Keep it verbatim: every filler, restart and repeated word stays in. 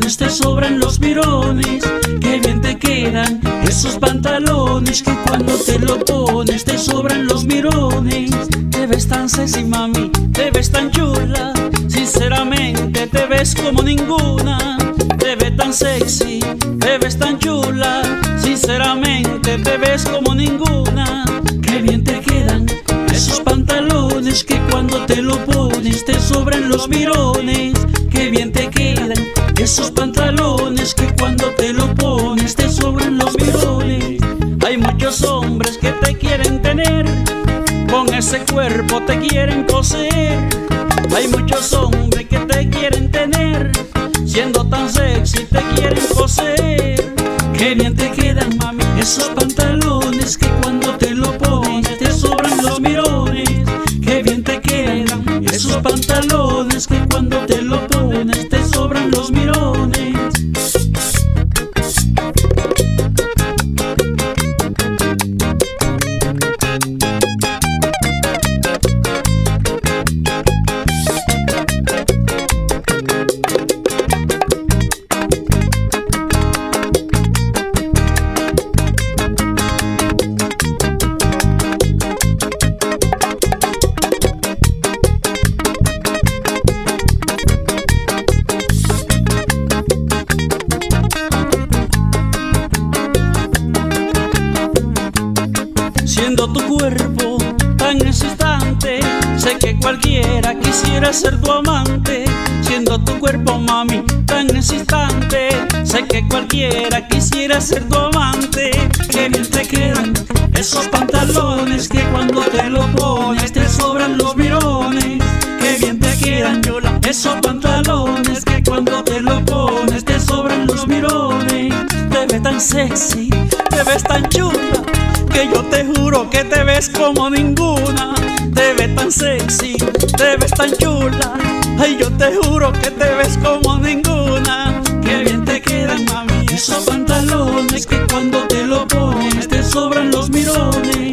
pones te sobran los mirones. Qué bien te quedan esos pantalones que cuando te lo pones te sobran los mirones. Te ves tan sexy, mami, te ves tan chula, sinceramente te ves como ninguna. Te ves tan sexy, te ves tan chula, sinceramente te ves como ninguna. Qué bien te quedan esos pantalones que cuando te lo pones te sobran los mirones. Qué bien te quedan esos pantalones que cuando te lo pones te sobran los mirones. Hay muchos hombres que te quieren tener, con ese cuerpo te quieren poseer. Hay muchos hombres que te quieren tener, siendo tan sexy te quieren poseer. Qué bien te quedan, mami, esos pantalones que cuando te lo pones te sobran los mirones. Qué bien te quedan esos pantalones que cuando te lo pones te sobran los mirones. Siendo tu cuerpo tan excitante, sé que cualquiera quisiera ser tu amante. Siendo tu cuerpo, mami, tan excitante, sé que cualquiera quisiera ser tu amante. Qué bien te quedan esos pantalones que cuando te lo pones te sobran los mirones. Qué bien te quedan, Yola, esos pantalones que cuando te lo pones te sobran los mirones. Te ves tan sexy, te ves tan chula, que yo te juro que te ves como ninguna. Te ves tan sexy, te ves tan chula, ay, yo te juro que te ves como ninguna. Qué bien te quedan, mami, esos pantalones que cuando te lo pones te sobran los mirones.